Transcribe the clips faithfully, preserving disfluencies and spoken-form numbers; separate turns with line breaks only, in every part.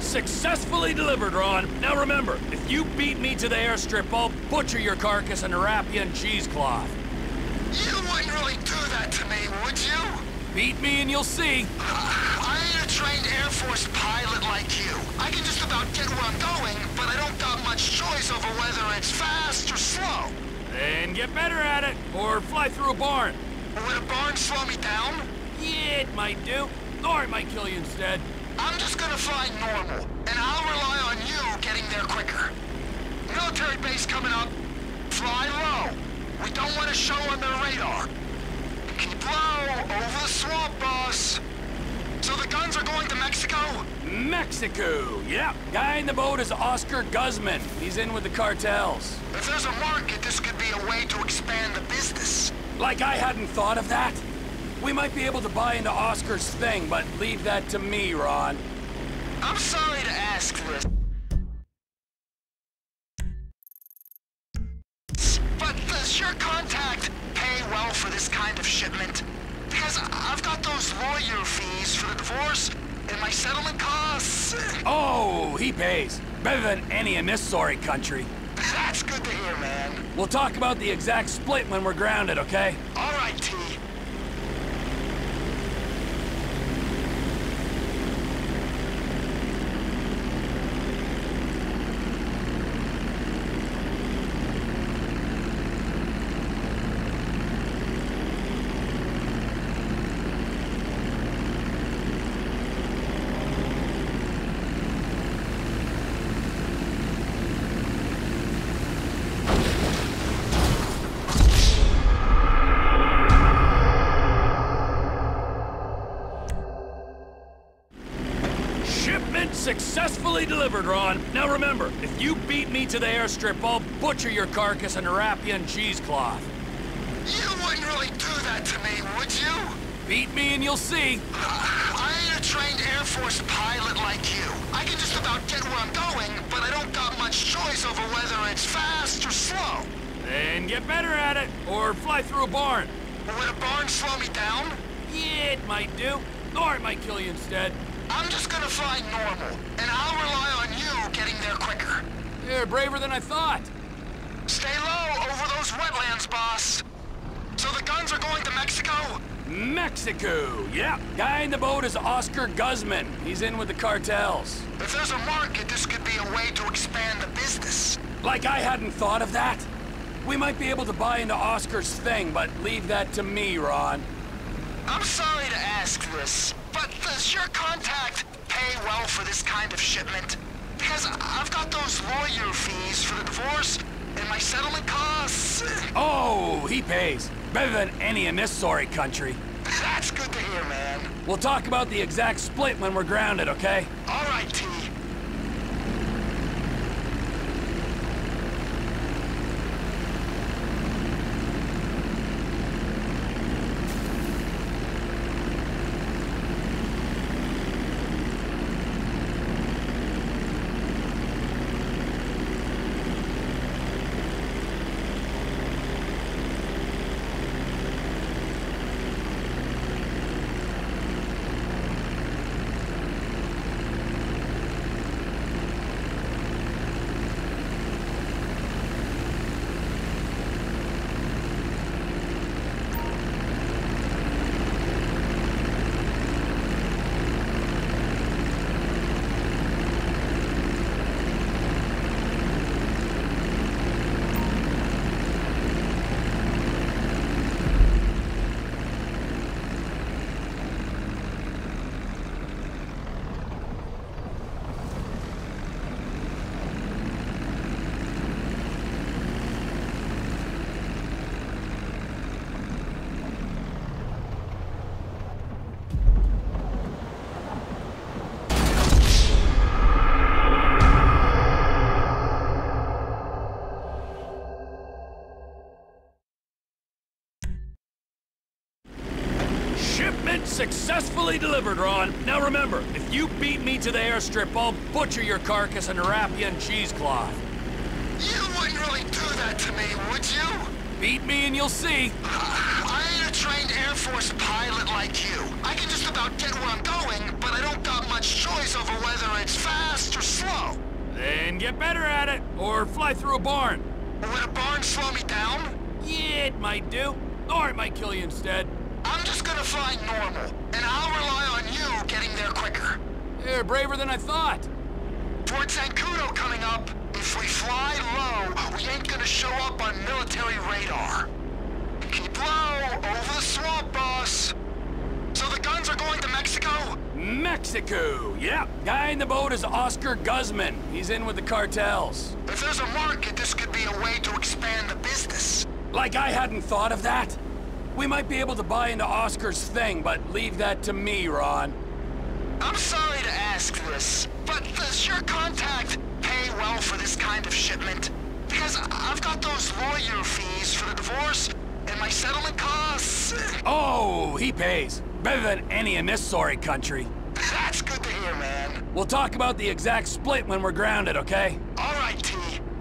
Successfully delivered, Ron. Now remember, if you beat me to the airstrip, I'll butcher your carcass and wrap you in cheesecloth.
You wouldn't really do that to me, would you?
Beat me and you'll see.
Uh, I ain't a trained Air Force pilot like you. I can just about get where I'm going, but I don't got much choice over whether it's fast or slow.
Then get better at it, or fly through a barn.
Would a barn slow me down?
Yeah, it might do. Or it might kill you instead.
I'm just gonna fly normal, and I'll rely on you getting there quicker. Military base coming up. Fly low. We don't want to show on their radar. Keep low, over the swamp, boss. So the guns are going to Mexico?
Mexico, yeah. Guy in the boat is Oscar Guzman. He's in with the cartels.
If there's a market, this could be a way to expand the business.
Like I hadn't thought of that. We might be able to buy into Oscar's thing, but leave that to me, Ron.
I'm sorry to ask this. But does your contact pay well for this kind of shipment? Because I've got those lawyer fees for the divorce and my settlement costs.
Oh, he pays. Better than any in this sorry country.
That's good to hear, man.
We'll talk about the exact split when we're grounded, okay?
All right, T.
Successfully delivered, Ron. Now remember, if you beat me to the airstrip, I'll butcher your carcass and wrap you in cheesecloth.
You wouldn't really do that to me, would you?
Beat me and you'll see.
Uh, I ain't a trained Air Force pilot like you. I can just about get where I'm going, but I don't got much choice over whether it's fast or slow.
Then get better at it, or fly through a barn.
Would a barn slow me down?
Yeah, it might do. Or it might kill you instead.
I'm just gonna fly normal, and I'll rely on you getting there quicker.
You're braver than I thought.
Stay low over those wetlands, boss. So the guns are going to Mexico?
Mexico, yeah. Guy in the boat is Oscar Guzman. He's in with the cartels.
If there's a market, this could be a way to expand the business.
Like I hadn't thought of that. We might be able to buy into Oscar's thing, but leave that to me, Ron.
I'm sorry to ask this, but does your contact pay well for this kind of shipment? Because I've got those lawyer fees for the divorce and my settlement costs.
Oh, he pays. Better than any in this sorry country.
That's good to hear, man.
We'll talk about the exact split when we're grounded, okay?
All right, T.
Successfully delivered, Ron. Now remember, if you beat me to the airstrip, I'll butcher your carcass and wrap you in cheesecloth.
You wouldn't really do that to me, would you?
Beat me and you'll see.
Uh, I ain't a trained Air Force pilot like you. I can just about get where I'm going, but I don't got much choice over whether it's fast
Then get better at it, or fly through a barn.
Would a barn slow me down?
Yeah, it might do. Or it might kill you instead.
I'm just gonna fly normal, and I'll rely on you getting there quicker.
You're braver than I thought.
Fort Zancudo coming up. If we fly low, we ain't gonna show up on military radar. Keep low, over the swamp, boss. So the guns are going to Mexico?
Mexico, yeah. Guy in the boat is Oscar Guzman. He's in with the cartels.
If there's a market, this could be a way to expand the business.
Like I hadn't thought of that. We might be able to buy into Oscar's thing, but leave that to me, Ron.
I'm sorry to ask this, but does your contact pay well for this kind of shipment? Because I've got those lawyer fees for the divorce and my settlement costs.
Oh, he pays. Better than any in this sorry country.
That's good to hear, man.
We'll talk about the exact split when we're grounded, okay?
All right, T.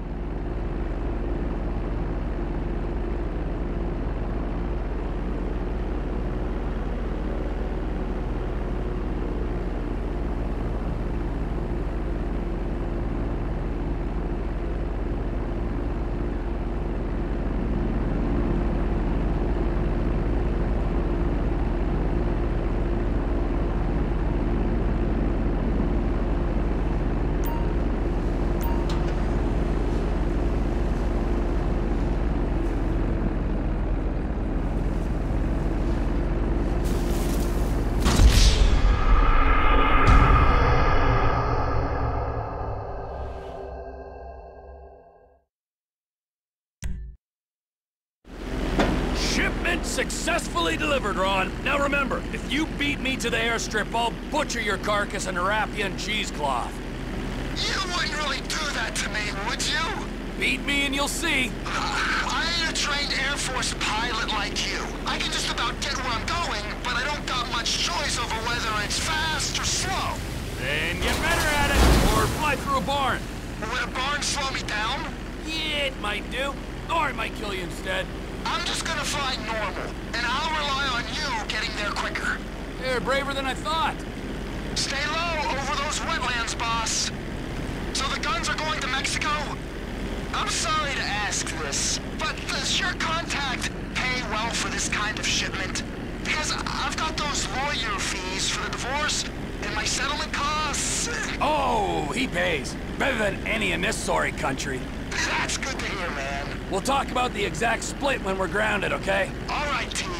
Shipment successfully delivered, Ron. Now remember, if you beat me to the airstrip, I'll butcher your carcass and wrap you in cheesecloth.
You wouldn't really do that to me, would you?
Beat me and you'll see.
I ain't a trained Air Force pilot like you. I can just about get where I'm going, but I don't got much choice over whether it's fast or slow.
Then get better at it, or fly through a barn.
Would a barn slow me down?
Yeah, it might do. Or it might kill you instead.
I'm just gonna fly normal, and I'll rely on you getting there quicker.
You're braver than I thought.
Stay low over those wetlands, boss. So the guns are going to Mexico? I'm sorry to ask this, but does your contact pay well for this kind of shipment? Because I've got those lawyer fees for the divorce and my settlement costs.
Oh, he pays. Better than any in this sorry country.
That's good to hear, man.
We'll talk about the exact split when we're grounded, okay?
All right, T.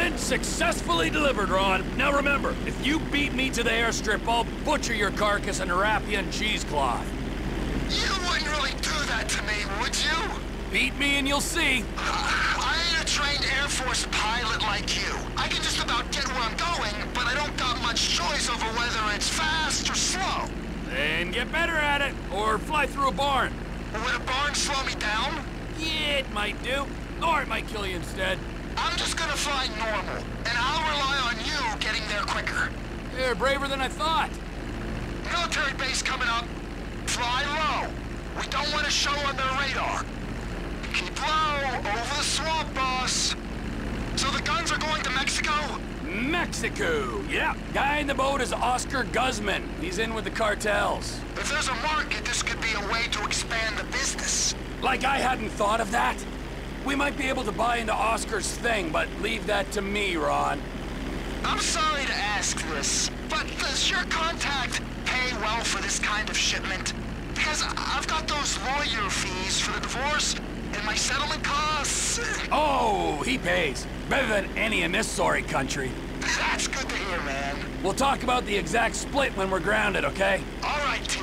Shipment successfully delivered, Ron. Now remember, if you beat me to the airstrip, I'll butcher your carcass and wrap you in cheesecloth.
You wouldn't really do that to me, would you?
Beat me and you'll see.
Uh, I ain't a trained Air Force pilot like you. I can just about get where I'm going, but I don't got much choice over whether it's fast or slow.
Then get better at it, or fly through a barn.
Would a barn slow me down?
Yeah, it might do. Or it might kill you instead.
I'm just gonna fly normal, and I'll rely on you getting there quicker.
You're braver than I thought.
Military base coming up. Fly low. We don't want to show on their radar. Keep low, over the swamp, boss. So the guns are going to Mexico?
Mexico! Yeah, guy in the boat is Oscar Guzman. He's in with the cartels.
If there's a market, this could be a way to expand the business.
Like I hadn't thought of that. We might be able to buy into Oscar's thing, but leave that to me, Ron.
I'm sorry to ask this, but does your contact pay well for this kind of shipment? Because I've got those lawyer fees for the divorce and my settlement costs.
Oh, he pays. Better than any in this sorry country.
That's good to hear, man.
We'll talk about the exact split when we're grounded, okay?
All right, T.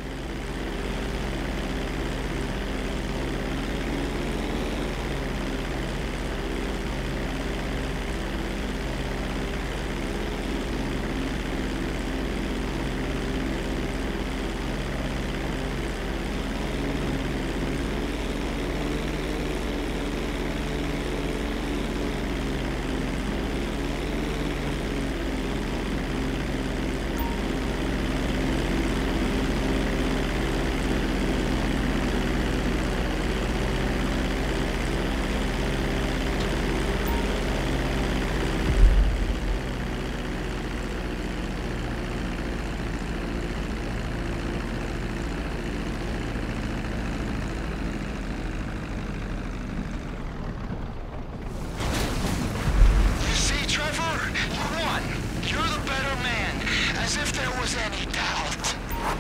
As if there was any doubt.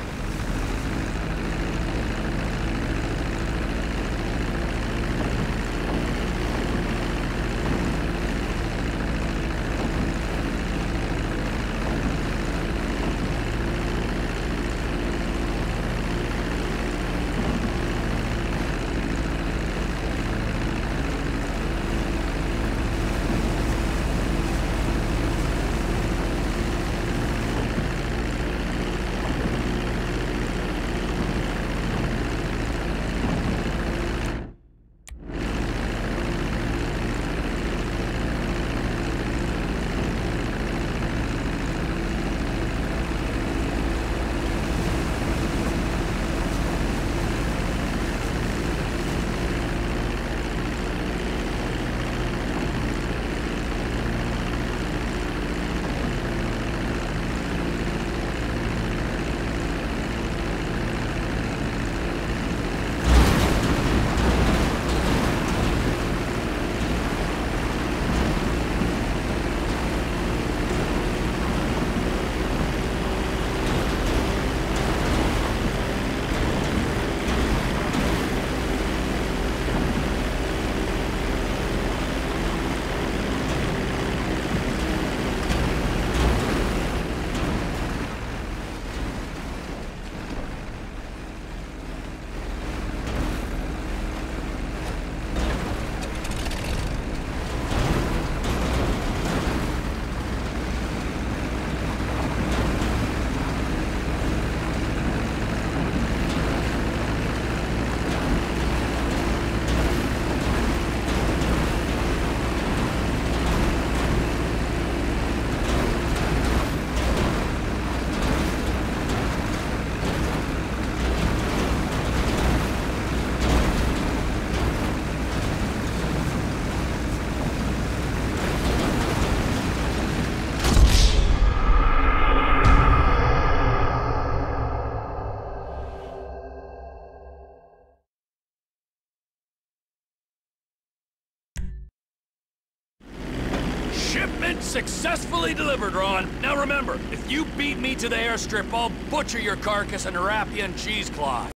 Shipment successfully delivered, Ron. Now remember, if you beat me to the airstrip, I'll butcher your carcass and wrap you in cheesecloth.